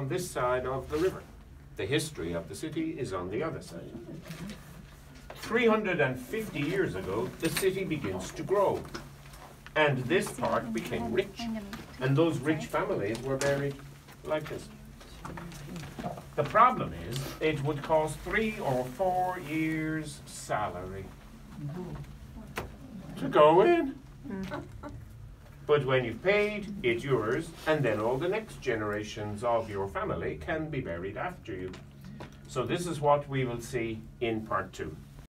on this side of the river. The history of the city is on the other side. 350 years ago, the city begins to grow. And this part became rich. And those rich families were buried like this. The problem is, it would cost 3 or 4 years' salary to go in. But when you've paid, it's yours, and then all the next generations of your family can be buried after you. So this is what we will see in part 2.